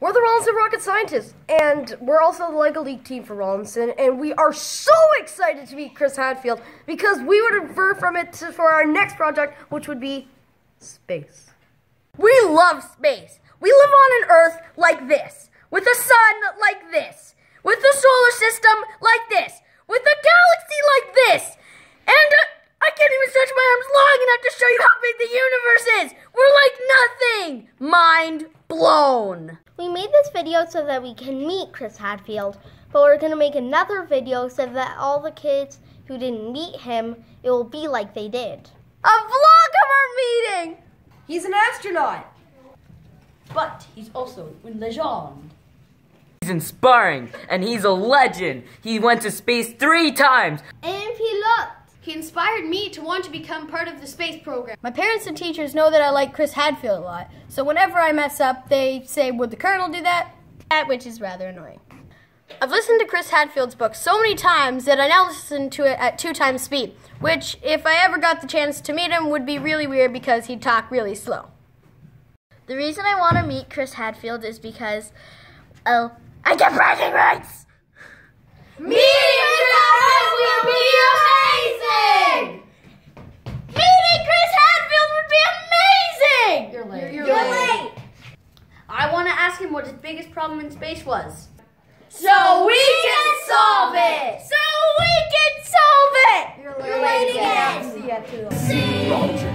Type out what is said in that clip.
We're the Rawlinson Rocket Scientists, and we're also the LEGO League team for Rawlinson, and we are so excited to meet Chris Hadfield because we would infer from it for our next project, which would be space. We love space. We live on an Earth like this, with a sun like this, with the solar system like this, with a galaxy like this, and I can't even stretch my arms long enough to show you how big the universe is. We're like nothing. Mind blown. We made this video so that we can meet Chris Hadfield, but we're going to make another video so that all the kids who didn't meet him, it will be like they did. A vlog of our meeting! He's an astronaut, but he's also a legend. He's inspiring, and he's a legend. He went to space 3 times. And he looked. He inspired me to want to become part of the space program. My parents and teachers know that I like Chris Hadfield a lot, so whenever I mess up, they say, would the Colonel do that? Which is rather annoying. I've listened to Chris Hadfield's book so many times that I now listen to it at 2 times speed, which, if I ever got the chance to meet him, would be really weird because he'd talk really slow. The reason I want to meet Chris Hadfield is because, I get bragging rights! Meeting Chris Hadfield would be amazing! Meeting Chris Hadfield would be amazing! You're late. You're late. I want to ask him what his biggest problem in space was. So we can solve it! So we can solve it! You're late again. See ya too.